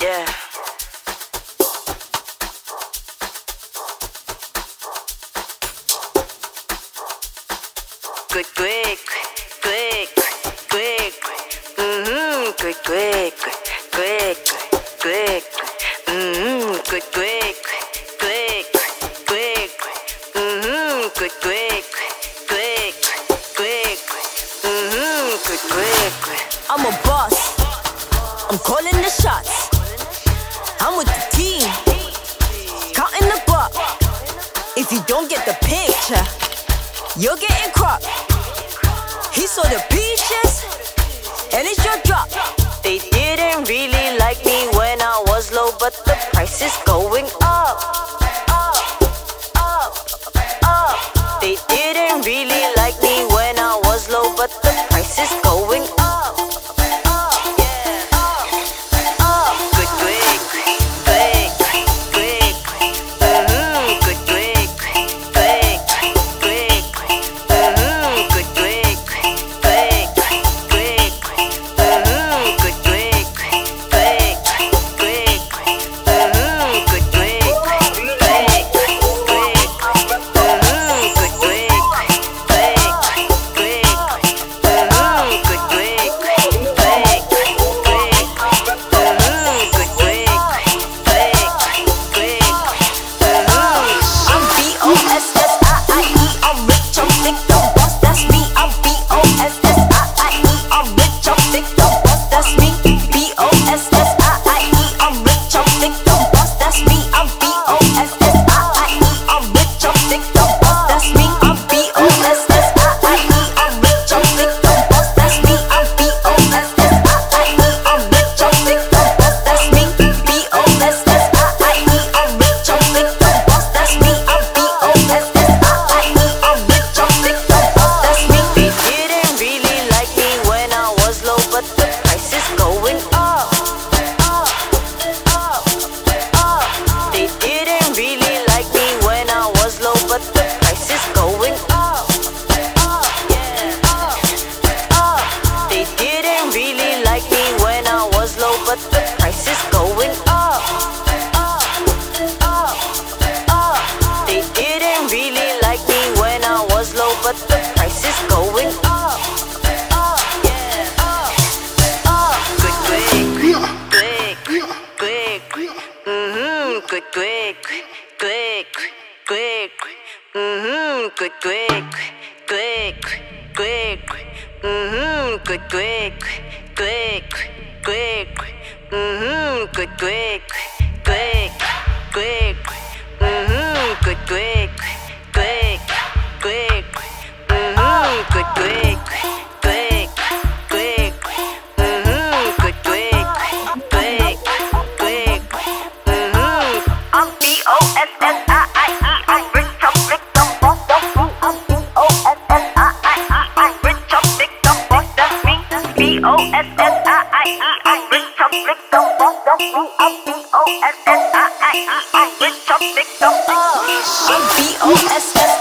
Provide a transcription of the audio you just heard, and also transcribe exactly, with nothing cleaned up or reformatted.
Yeah. Quick, quick, quick, quick, mm-hmm, quick, quick, quick, quick, mm-hmm, quick, quick, quick, quick, mm-hmm, quick, quick, quick, quick, mm-hmm, quick, quick. I'm a boss. I'm calling the shots. I'm with the team, counting the buck. If you don't get the picture, you're getting cropped. He saw the peaches, and it's your drop. They didn't really like me when I was low, but the price is going up, up, up, up. They didn't really like me when I was low, but the price is going up, up, yeah, up, up. Quick, quick, quick, quick, mm-hmm, quick, quick, quick, quick, mm-hmm, quick, quick, quick, quick, mm-hmm, quick, quick, quick, quick, mm-hmm, quick, quick, quick, quick, mm-hmm, quick, quick, quick, quick, mm-hmm, quick, quick, but the price is going up, up, up. They didn't really like me when I was low, but the price is going up, up, yeah, up, up. Quick, quick, quick, quick, mm-hmm, quick, quick, quick, quick, mm-hmm, quick, quick, quick, quick, mm-hmm, quick, quick, quick, quick, mm-hmm, quick, quick, quick, quick, mm-hmm, quick, quick, quick, quick, mm-hmm, quick, quick, quick, quick, mm-hmm, quick, quick, quick, quick, mm-hmm. I'm B O S S I I E, I'm rich, I'm big, I'm boss, that's me. I'm B O S S I I E, I'm rich, I'm big, I'm boss, that's me. B O S S I I E, I'm rich, I'm big, I'm boss, that's me. I'm B O S S I I E, I'm rich, I'm big, I'm boss. I'm B O S S